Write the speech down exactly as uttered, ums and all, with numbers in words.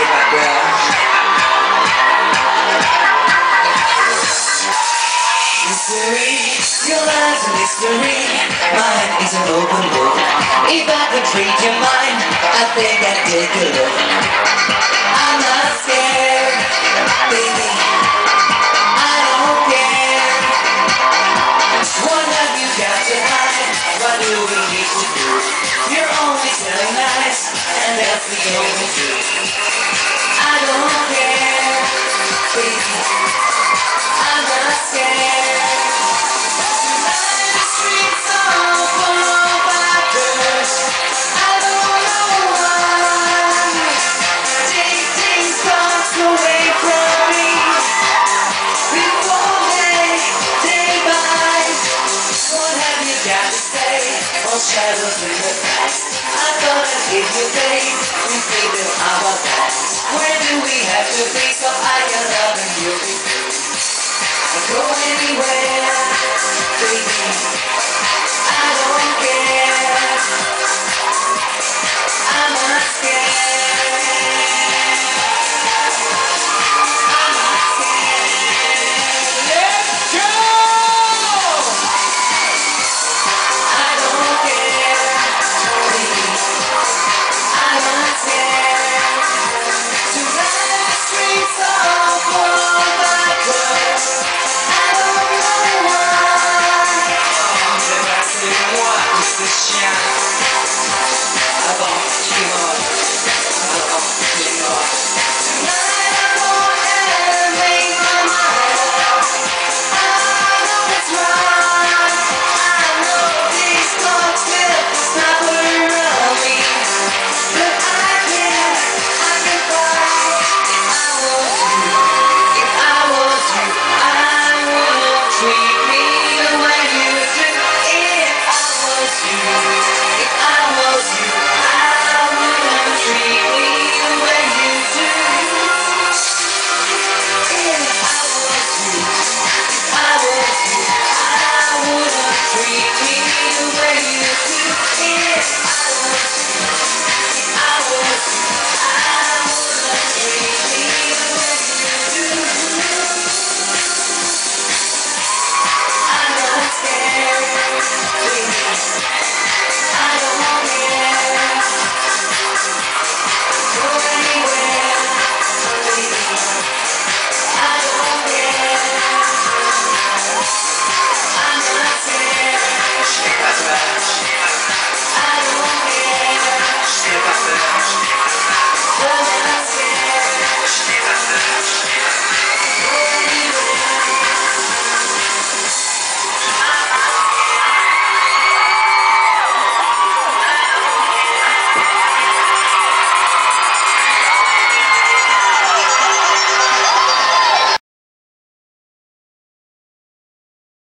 my girl. Mystery, your life's a mystery. Mine is an open book. If I could read your mind, I think I'd take a look. I'm not scared, baby. I don't care. What have you got to hide? What do we need to do? You're only telling lies, and that's the only truth. I don't care, baby. I'm not scared. Tonight the streets are full of bikers. I don't know why. Taking thoughts away from me before they day by. What have you got to say? All shadows in the past. I thought I'd give you faith.